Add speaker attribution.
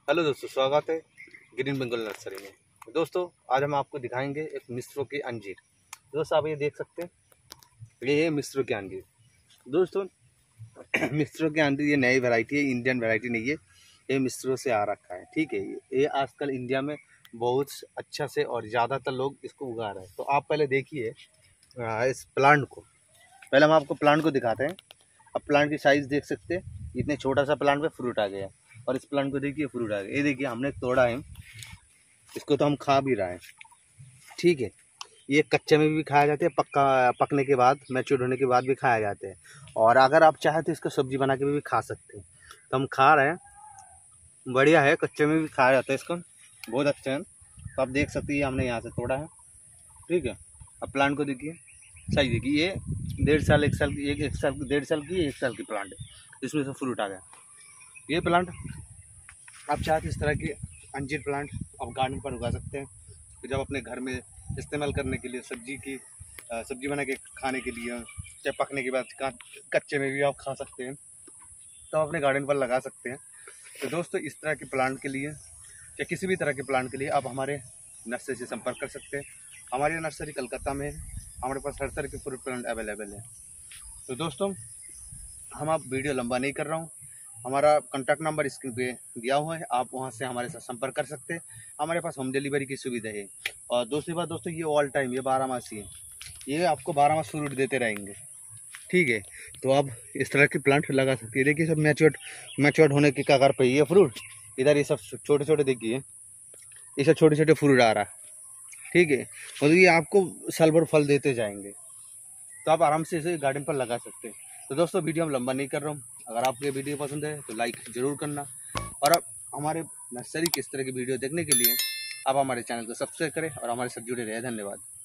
Speaker 1: Hello दोस्तों, स्वागत है ग्रीन बंगाल नर्सरी में। दोस्तों आज हम आपको दिखाएंगे एक मिस्रों की अंजीर। दोस्तों आप ये देख सकते हैं, ये है मिस्रों की अंजीर। दोस्तों मिस्रों की अंजीर ये नई वैरायटी है, इंडियन वैरायटी नहीं है, ये मिस्रों से आ रखा है। ठीक है, ये आजकल इंडिया में बहुत अच्छा से और ज़्यादातर लोग इसको उगा रहे हैं। तो आप पहले देखिए इस प्लांट को, पहले हम आपको प्लांट को दिखाते हैं। अब प्लांट की साइज़ देख सकते हैं, इतने छोटा सा प्लांट में फ्रूट आ गया है। और इस प्लांट को देखिए फ्रूट आ गया, ये देखिए हमने तोड़ा है, इसको तो हम खा भी रहे हैं। ठीक है, ये कच्चे में भी खाया जाते हैं, पकने के बाद, मैच्योर होने के बाद भी खाया जाते हैं। और अगर आप चाहें तो इसको सब्जी बना के भी खा सकते हैं। तो हम खा रहे हैं, बढ़िया है, कच्चे में भी खाया जाता है इसको, बहुत अच्छा है। तो आप देख सकते हैं हमने यहाँ से तोड़ा है। ठीक है, अब प्लांट को देखिए, सही देखिए, ये 1.5 साल 1 साल की 1 साल 1.5 साल की 1 साल की प्लांट है, इसमें से फ्रूट आ गया। ये प्लांट आप चाहते इस तरह की अंजीर प्लांट आप गार्डन पर उगा सकते हैं, तो जब अपने घर में इस्तेमाल करने के लिए, सब्जी बना के खाने के लिए, चाहे पकने के बाद कच्चे में भी आप खा सकते हैं, तो आप अपने गार्डन पर लगा सकते हैं। तो दोस्तों इस तरह के प्लांट के लिए या किसी भी तरह के प्लांट के लिए आप हमारे नर्सरी से संपर्क कर सकते हैं। हमारी नर्सरी कलकत्ता में है, हमारे पास हर तरह के फ्रूट प्लांट अवेलेबल है। तो दोस्तों हम आप वीडियो लंबा नहीं कर रहा हूँ, हमारा कॉन्टैक्ट नंबर स्क्रीन पे दिया हुआ है, आप वहां से हमारे साथ संपर्क कर सकते हैं। हमारे पास होम डिलीवरी की सुविधा है। और दूसरी बात दोस्तों, ये ऑल टाइम, ये 12 मासी है, ये आपको 12 मास फ्रूट देते रहेंगे। ठीक है, तो आप इस तरह के प्लांट लगा सकते हैं। देखिए सब मैच्योर्ड होने के कगार पे ये फ्रूट, इधर ये सब छोटे छोटे, देखिए ये सब छोटे छोटे फ्रूट आ रहा है। ठीक है, और ये आपको साल भर फल देते जाएंगे, तो आप आराम से इसे गार्डन पर लगा सकते हैं। तो दोस्तों वीडियो हम लंबा नहीं कर रहा हूँ, अगर आपको ये वीडियो पसंद है तो लाइक ज़रूर करना। और अब हमारे नर्सरी की इस तरह की वीडियो देखने के लिए आप हमारे चैनल को सब्सक्राइब करें और हमारे साथ जुड़े रहे। धन्यवाद।